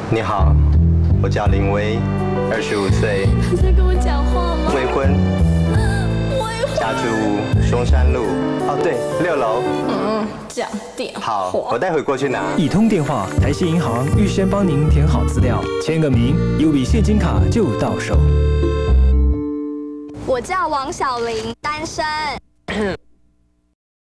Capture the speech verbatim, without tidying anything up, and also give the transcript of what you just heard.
你好，我叫林威，二十五岁， 你在跟我讲话吗？ 未婚， 未婚。 家住松山路，哦对，六楼。 嗯，讲电话。 好，我待会过去拿。 一通电话，台新银行预先帮您填好资料，签个名，有笔现金卡就到手。 我叫王小玲，单身。